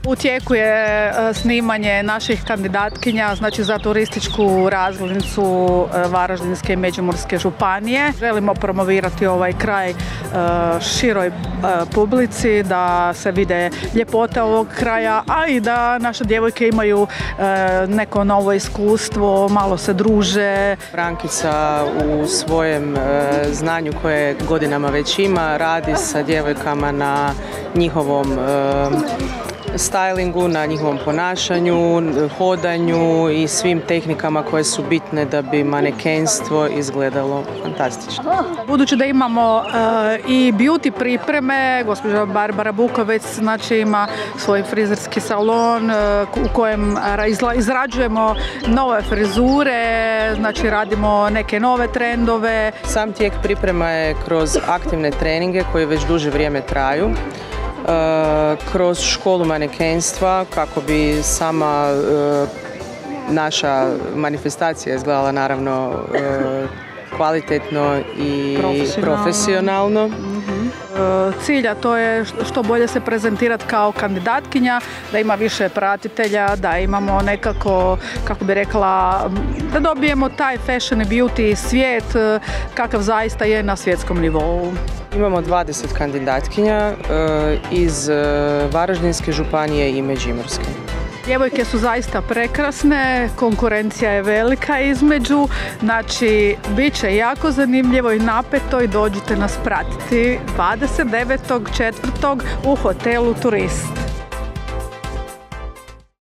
U tijeku je snimanje naših kandidatkinja, znači za turističku razglednicu Varaždinske i Međimurske županije. Želimo promovirati ovaj kraj široj publici, da se vide ljepote ovog kraja, a i da naše djevojke imaju neko novo iskustvo, malo se druže. Brankica u svojem znanju koje godinama već ima, radi sa djevojkama na njihovom stylingu, na njihovom ponašanju, hodanju i svim tehnikama koje su bitne da bi manekenstvo izgledalo fantastično. Budući da imamo i beauty pripreme, gospođa Barbara Bukovec znači ima svoj frizerski salon u kojem izrađujemo nove frizure, znači radimo neke nove trendove. Sam tijek priprema je kroz aktivne treninge koji već duže vrijeme traju, kroz školu manekenstva kako bi sama naša manifestacija izgledala naravno kvalitetno i profesionalno. Cilj, a to je što bolje se prezentirati kao kandidatkinja, da ima više pratitelja, da imamo nekako, kako bi rekla, da dobijemo taj fashion i beauty svijet kakav zaista je na svjetskom nivou. Imamo 20 kandidatkinja iz Varaždinske županije i Međimurske. Djevojke su zaista prekrasne, konkurencija je velika između, znači bit će jako zanimljivo i napeto i dođite nas pratiti 29.4. u hotelu Turist.